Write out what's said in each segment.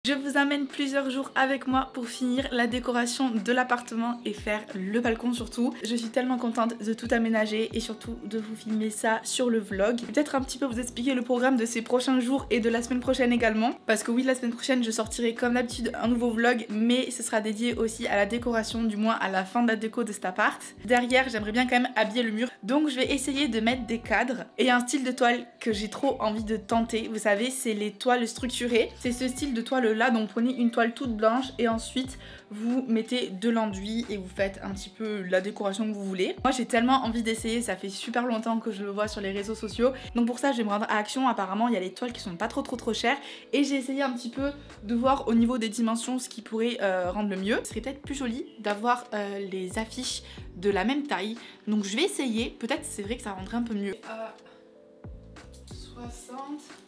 Je vous amène plusieurs jours avec moi pour finir la décoration de l'appartement et faire le balcon surtout. Je suis tellement contente de tout aménager et surtout de vous filmer ça sur le vlog. Peut-être un petit peu vous expliquer le programme de ces prochains jours et de la semaine prochaine également. Parce que oui, la semaine prochaine je sortirai comme d'habitude un nouveau vlog, mais ce sera dédié aussi à la décoration, du moins à la fin de la déco de cet appart. Derrière, j'aimerais bien quand même habiller le mur, donc je vais essayer de mettre des cadres et un style de toile que j'ai trop envie de tenter. Vous savez, c'est les toiles structurées. C'est ce style de toile là, donc prenez une toile toute blanche et ensuite vous mettez de l'enduit et vous faites un petit peu la décoration que vous voulez. Moi j'ai tellement envie d'essayer, ça fait super longtemps que je le vois sur les réseaux sociaux, donc pour ça je vais me rendre à Action. Apparemment il y a des toiles qui sont pas trop chères et j'ai essayé un petit peu de voir au niveau des dimensions ce qui pourrait rendre le mieux. Ce serait peut-être plus joli d'avoir les affiches de la même taille, donc je vais essayer, peut-être c'est vrai que ça rendrait un peu mieux. 60,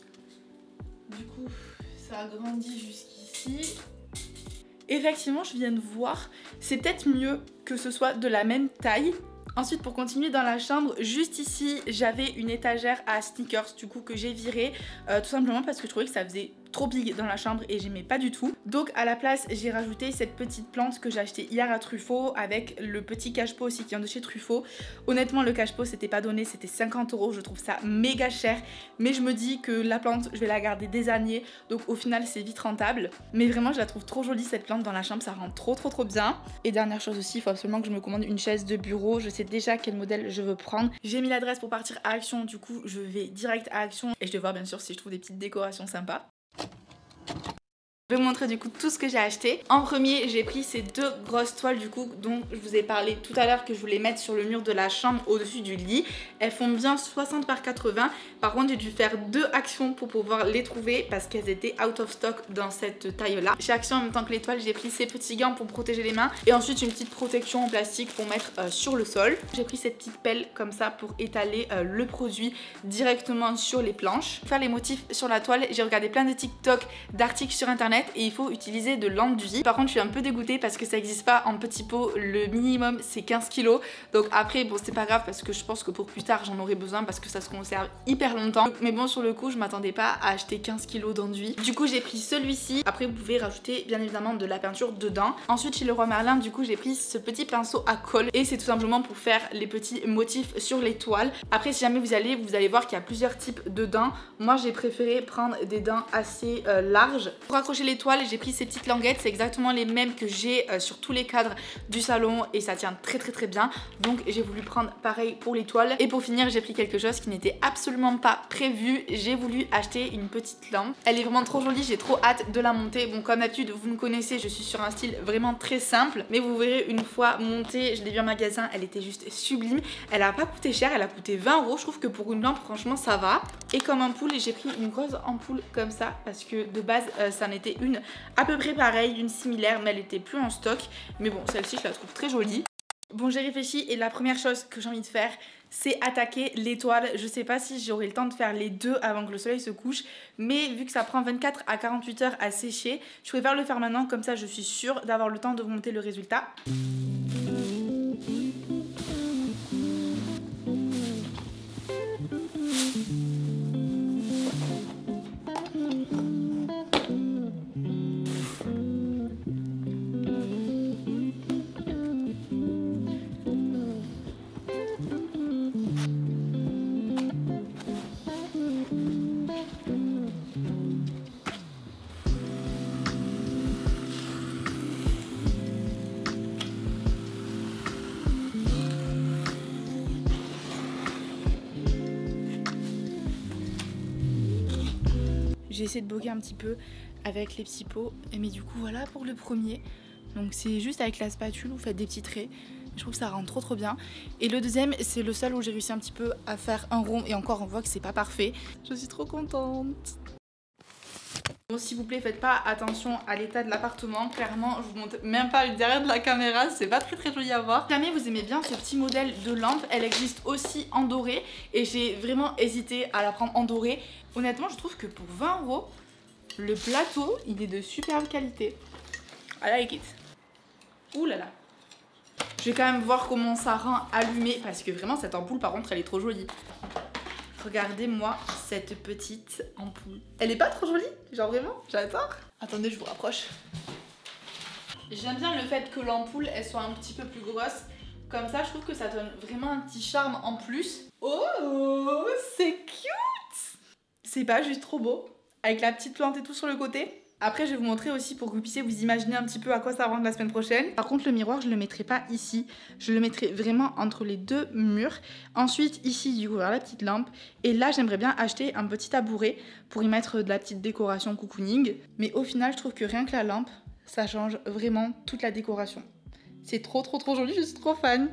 du coup ça agrandit jusqu'ici. Effectivement, je viens de voir, c'est peut-être mieux que ce soit de la même taille. Ensuite, pour continuer dans la chambre, juste ici, j'avais une étagère à sneakers du coup que j'ai virée, tout simplement parce que je trouvais que ça faisait trop big dans la chambre et j'aimais pas du tout. Donc à la place, j'ai rajouté cette petite plante que j'ai achetée hier à Truffaut avec le petit cache-pot aussi qui vient de chez Truffaut. Honnêtement, le cache-pot c'était pas donné, c'était 50 €, je trouve ça méga cher, mais je me dis que la plante, je vais la garder des années, donc au final c'est vite rentable. Mais vraiment, je la trouve trop jolie cette plante dans la chambre, ça rend trop bien. Et dernière chose aussi, il faut absolument que je me commande une chaise de bureau, je sais déjà quel modèle je veux prendre. J'ai mis l'adresse pour partir à Action, du coup je vais direct à Action et je vais voir bien sûr si je trouve des petites décorations sympas. Je vais vous montrer du coup tout ce que j'ai acheté. En premier, j'ai pris ces deux grosses toiles du coup dont je vous ai parlé tout à l'heure que je voulais mettre sur le mur de la chambre au-dessus du lit. Elles font bien 60 par 80. Par contre, j'ai dû faire 2 actions pour pouvoir les trouver parce qu'elles étaient out of stock dans cette taille-là. Chez Action, en même temps que les toiles, j'ai pris ces petits gants pour protéger les mains et ensuite une petite protection en plastique pour mettre sur le sol. J'ai pris cette petite pelle comme ça pour étaler le produit directement sur les planches. Pour faire les motifs sur la toile, j'ai regardé plein de TikTok d'articles sur internet et il faut utiliser de l'enduit. Par contre je suis un peu dégoûtée parce que ça n'existe pas en petits pots, le minimum c'est 15 kg. Donc après bon c'est pas grave parce que je pense que pour plus tard j'en aurai besoin parce que ça se conserve hyper longtemps. Mais bon sur le coup je m'attendais pas à acheter 15 kg d'enduit. Du coup j'ai pris celui-ci. Après vous pouvez rajouter bien évidemment de la peinture dedans. Ensuite chez Leroy Merlin du coup j'ai pris ce petit pinceau à colle et c'est tout simplement pour faire les petits motifs sur les toiles. Après si jamais vous allez voir qu'il y a plusieurs types de dents. Moi j'ai préféré prendre des dents assez larges. Pour accrocher les toiles j'ai pris ces petites languettes, c'est exactement les mêmes que j'ai sur tous les cadres du salon et ça tient très bien, donc j'ai voulu prendre pareil pour les toiles. Et pour finir j'ai pris quelque chose qui n'était absolument pas prévu, j'ai voulu acheter une petite lampe. Elle est vraiment trop jolie, j'ai trop hâte de la monter. Bon comme d'habitude vous me connaissez, je suis sur un style vraiment très simple, mais vous verrez une fois montée, je l'ai vue en magasin, elle était juste sublime. Elle a pas coûté cher, elle a coûté 20 €, je trouve que pour une lampe franchement ça va. Et comme ampoule j'ai pris une grosse ampoule comme ça parce que de base ça en était une à peu près pareille, une similaire, mais elle était plus en stock. Mais bon, celle-ci, je la trouve très jolie. Bon, j'ai réfléchi et la première chose que j'ai envie de faire, c'est attaquer les toiles. Je sais pas si j'aurai le temps de faire les deux avant que le soleil se couche, mais vu que ça prend 24 à 48 heures à sécher, je préfère le faire maintenant, comme ça je suis sûre d'avoir le temps de vous monter le résultat. J'ai essayé de bloquer un petit peu avec les petits pots, mais du coup voilà pour le premier. Donc c'est juste avec la spatule, vous faites des petits traits. Je trouve que ça rend trop bien. Et le deuxième, c'est le seul où j'ai réussi un petit peu à faire un rond. Et encore, on voit que c'est pas parfait. Je suis trop contente. Bon, s'il vous plaît, faites pas attention à l'état de l'appartement. Clairement, je vous montre même pas le derrière de la caméra. C'est pas très joli à voir. Si jamais vous aimez bien ce petit modèle de lampe, elle existe aussi en doré. Et j'ai vraiment hésité à la prendre en doré. Honnêtement, je trouve que pour 20 €, le plateau, il est de superbe qualité. I like it. Ouh là là. Je vais quand même voir comment ça rend allumé parce que vraiment cette ampoule par contre elle est trop jolie. Regardez-moi cette petite ampoule. Elle est pas trop jolie? Genre vraiment, j'adore. Attendez, je vous rapproche. J'aime bien le fait que l'ampoule elle soit un petit peu plus grosse. Comme ça, je trouve que ça donne vraiment un petit charme en plus. Oh, c'est cute! C'est pas juste trop beau? Avec la petite plante et tout sur le côté. Après, je vais vous montrer aussi pour que vous puissiez vous imaginer un petit peu à quoi ça ressemble la semaine prochaine. Par contre, le miroir, je le mettrai pas ici. Je le mettrai vraiment entre les deux murs. Ensuite, ici, du coup, vers la petite lampe. Et là, j'aimerais bien acheter un petit tabouret pour y mettre de la petite décoration cocooning. Mais au final, je trouve que rien que la lampe, ça change vraiment toute la décoration. C'est trop joli, je suis trop fan.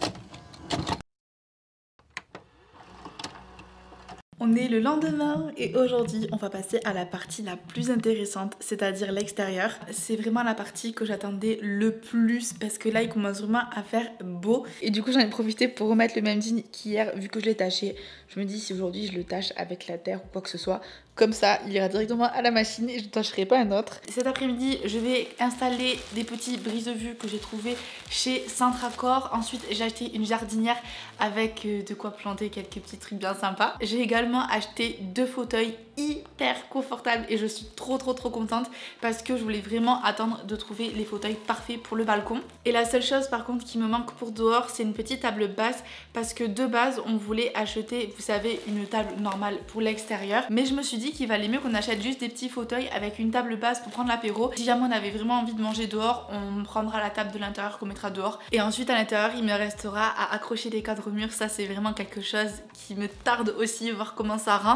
On est le lendemain et aujourd'hui on va passer à la partie la plus intéressante, c'est-à-dire l'extérieur. C'est vraiment la partie que j'attendais le plus parce que là il commence vraiment à faire beau. Et du coup j'en ai profité pour remettre le même jean qu'hier vu que je l'ai taché. Je me dis si aujourd'hui je le tâche avec la terre ou quoi que ce soit, comme ça il ira directement à la machine et je ne tâcherai pas un autre. Cet après-midi je vais installer des petits brise-vue que j'ai trouvé chez Centracor. Ensuite j'ai acheté une jardinière avec de quoi planter quelques petits trucs bien sympas. J'ai également acheté 2 fauteuils hyper confortables et je suis trop contente parce que je voulais vraiment attendre de trouver les fauteuils parfaits pour le balcon. Et la seule chose par contre qui me manque pour dehors, c'est une petite table basse parce que de base on voulait acheter, vous savez, une table normale pour l'extérieur, mais je me suis dit qu'il valait mieux qu'on achète juste des petits fauteuils avec une table basse pour prendre l'apéro. Si jamais on avait vraiment envie de manger dehors, on prendra la table de l'intérieur qu'on mettra dehors et ensuite à l'intérieur il me restera à accrocher des cadres au mur. Ça c'est vraiment quelque chose qui me tarde aussi, voir comment ça rend.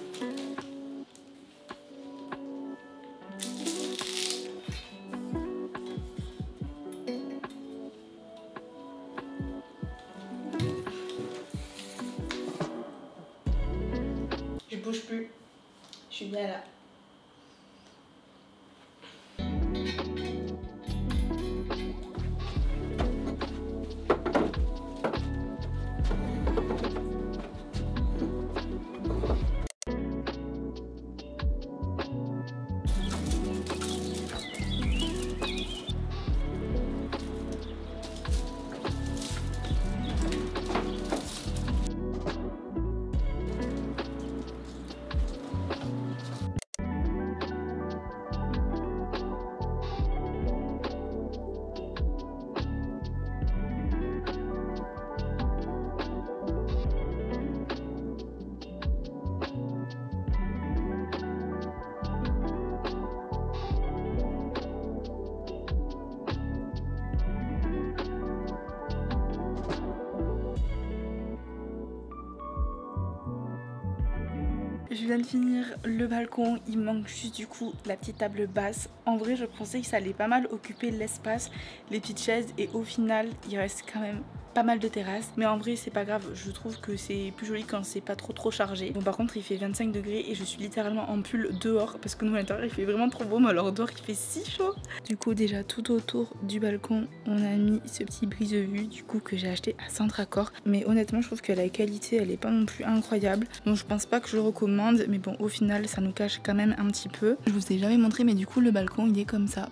Je bouge plus, je suis bien là. Je viens de finir le balcon, il manque juste du coup la petite table basse. En vrai je pensais que ça allait pas mal occuper l'espace, les petites chaises, et au final il reste quand même pas mal de terrasse. Mais en vrai c'est pas grave, je trouve que c'est plus joli quand c'est pas trop chargé. Bon par contre il fait 25 degrés et je suis littéralement en pull dehors parce que nous à l'intérieur il fait vraiment trop beau, mais alors dehors il fait si chaud. Du coup déjà tout autour du balcon on a mis ce petit brise-vue du coup que j'ai acheté à Centracor. Mais honnêtement je trouve que la qualité elle est pas non plus incroyable. Donc je pense pas que je le recommande, mais bon au final ça nous cache quand même un petit peu. Je vous ai jamais montré mais du coup le balcon il est comme ça.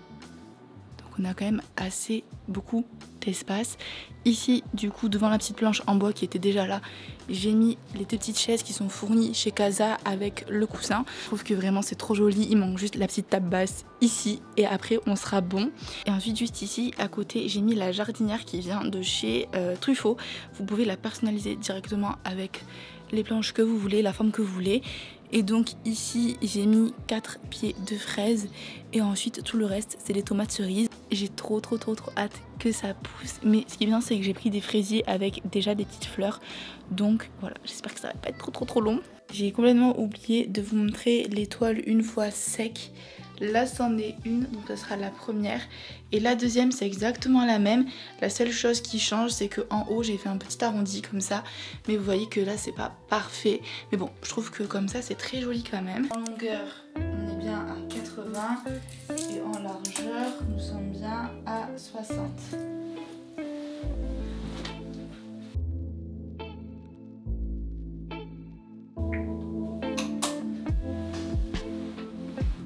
On a quand même assez beaucoup d'espace. Ici du coup devant la petite planche en bois qui était déjà là, j'ai mis les deux petites chaises qui sont fournies chez Casa avec le coussin. Je trouve que vraiment c'est trop joli, il manque juste la petite table basse ici et après on sera bon. Et ensuite juste ici à côté j'ai mis la jardinière qui vient de chez Truffaut. Vous pouvez la personnaliser directement avec les planches que vous voulez, la forme que vous voulez. Et donc ici j'ai mis 4 pieds de fraises et ensuite tout le reste c'est des tomates cerises. J'ai trop hâte que ça pousse, mais ce qui est bien c'est que j'ai pris des fraisiers avec déjà des petites fleurs, donc voilà, j'espère que ça va pas être trop long. J'ai complètement oublié de vous montrer l'étoile une fois sec. Là c'en est une, donc ça sera la première. Et la deuxième c'est exactement la même. La seule chose qui change c'est que en haut j'ai fait un petit arrondi comme ça. Mais vous voyez que là c'est pas parfait. Mais bon, je trouve que comme ça c'est très joli quand même. En longueur on est bien à 80 et en largeur nous sommes bien à 60.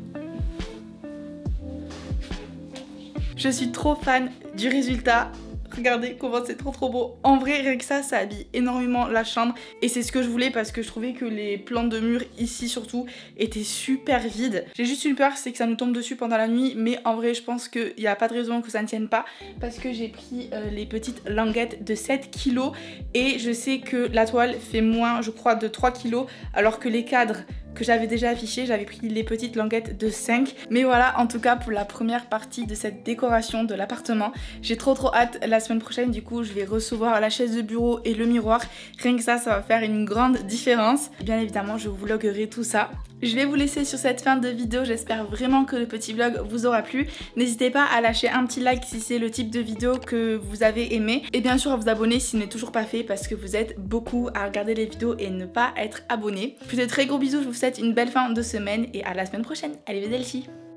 Je suis trop fan du résultat. Regardez comment c'est trop beau. En vrai, rien que ça habille énormément la chambre. Et c'est ce que je voulais parce que je trouvais que les plans de mur ici surtout étaient super vides. J'ai juste une peur, c'est que ça nous tombe dessus pendant la nuit. Mais en vrai, je pense qu'il n'y a pas de raison que ça ne tienne pas. Parce que j'ai pris les petites languettes de 7 kg. Et je sais que la toile fait moins, je crois, de 3 kg. Alors que les cadres que j'avais déjà affiché, j'avais pris les petites languettes de 5. Mais voilà, en tout cas pour la première partie de cette décoration de l'appartement. J'ai trop hâte. La semaine prochaine, du coup, je vais recevoir la chaise de bureau et le miroir. Rien que ça va faire une grande différence. Bien évidemment, je vous vloguerai tout ça. Je vais vous laisser sur cette fin de vidéo, j'espère vraiment que le petit vlog vous aura plu. N'hésitez pas à lâcher un petit like si c'est le type de vidéo que vous avez aimé. Et bien sûr à vous abonner si ce n'est toujours pas fait parce que vous êtes beaucoup à regarder les vidéos et ne pas être abonné. Je vous fais de très gros bisous, je vous souhaite une belle fin de semaine et à la semaine prochaine. Allez, les Elsie.